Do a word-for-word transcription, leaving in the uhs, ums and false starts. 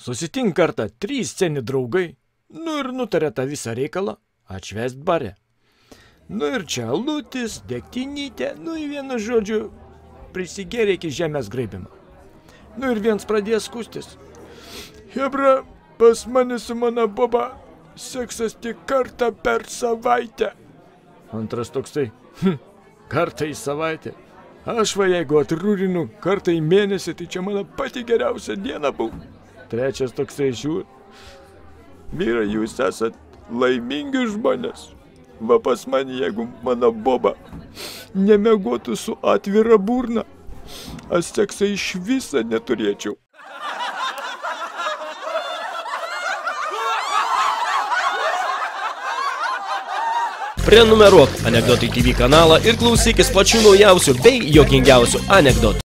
Susitink kartą trys seni draugai, nu ir nutarė tą visą reikalą atšvest bare. Nu ir čia alutis, degtinytė, nu į vieną žodžiu, prisigėrė iki žemės graibimo. Nu ir viens pradės skūstis. Hebra, pas mane su mano boba seksas tik kartą per savaitę. Antras toksai, hm, kartą į savaitę. Aš va jeigu atrūrinu kartą į mėnesį, tai čia mano pati geriausia diena buvo. Trečias toksai žiūri. Vyrai, jūs esat laimingi žmonės. Va pas mane, jeigu mano boba nemiegotų su atvira burna, aš seksą iš viso neturėčiau. Prenumeruok Anekdotai T V kanalą ir klausykis pačių naujausių bei juokingiausių anekdotų.